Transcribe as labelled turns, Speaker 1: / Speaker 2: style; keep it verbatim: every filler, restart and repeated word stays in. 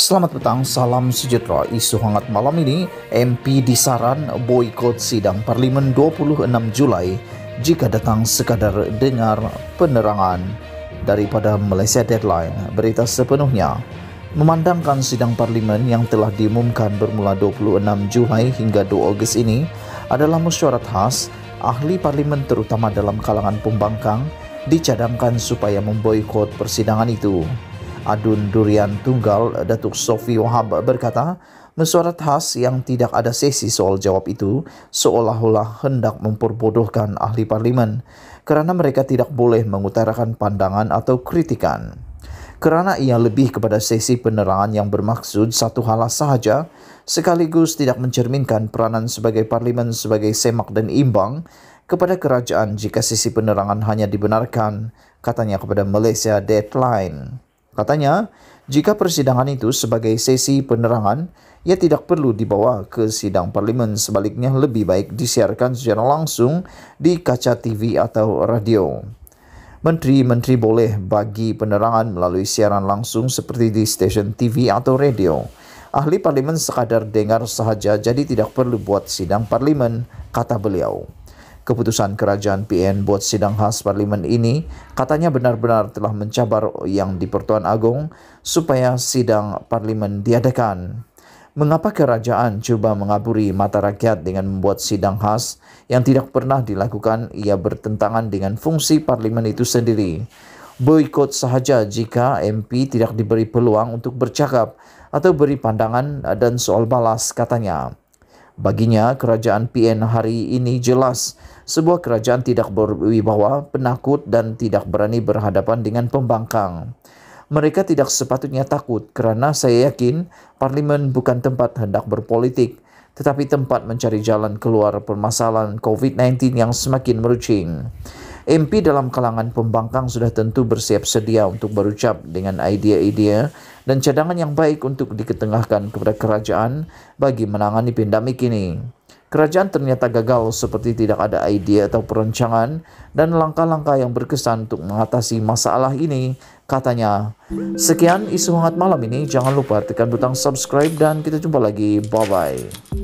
Speaker 1: Selamat petang, salam sejahtera. Isu hangat malam ini, M P disaran boikot sidang Parlimen dua puluh enam Julai jika datang sekadar dengar penerangan. Daripada Malaysia Deadline, berita sepenuhnya. Memandangkan sidang Parlimen yang telah diumumkan bermula dua puluh enam Julai hingga dua Ogos ini adalah mesyuarat khas, ahli Parlimen terutama dalam kalangan pembangkang dicadangkan supaya memboikot persidangan itu. Adun Durian Tunggal Datuk Sofi Wahab berkata, mesyuarat khas yang tidak ada sesi soal jawab itu seolah-olah hendak memperbodohkan ahli parlimen kerana mereka tidak boleh mengutarakan pandangan atau kritikan. Kerana ia lebih kepada sesi penerangan yang bermaksud satu hal sahaja, sekaligus tidak mencerminkan peranan sebagai parlimen sebagai semak dan imbang kepada kerajaan jika sesi penerangan hanya dibenarkan, katanya kepada Malaysia Deadline. Katanya, jika persidangan itu sebagai sesi penerangan, ia tidak perlu dibawa ke sidang parlimen, sebaliknya lebih baik disiarkan secara langsung di kaca T V atau radio. Menteri-menteri boleh bagi penerangan melalui siaran langsung seperti di stesen T V atau radio. Ahli parlimen sekadar dengar sahaja, jadi tidak perlu buat sidang parlimen, kata beliau. Keputusan kerajaan P N buat sidang khas parlimen ini katanya benar-benar telah mencabar yang di-Pertuan Agong supaya sidang parlimen diadakan. Mengapa kerajaan cuba mengaburi mata rakyat dengan membuat sidang khas yang tidak pernah dilakukan? Ia bertentangan dengan fungsi parlimen itu sendiri. Boikot sahaja jika M P tidak diberi peluang untuk bercakap atau beri pandangan dan soal balas, katanya. Baginya, kerajaan P N hari ini jelas sebuah kerajaan tidak berwibawa, penakut dan tidak berani berhadapan dengan pembangkang. Mereka tidak sepatutnya takut kerana saya yakin parlimen bukan tempat hendak berpolitik, tetapi tempat mencari jalan keluar permasalahan COVID sembilan belas yang semakin meruncing. M P dalam kalangan pembangkang sudah tentu bersiap sedia untuk berucap dengan idea-idea dan cadangan yang baik untuk diketengahkan kepada kerajaan bagi menangani pandemik ini. Kerajaan ternyata gagal seperti tidak ada idea atau perancangan dan langkah-langkah yang berkesan untuk mengatasi masalah ini, katanya. Sekian isu hangat malam ini, jangan lupa tekan butang subscribe dan kita jumpa lagi. Bye-bye.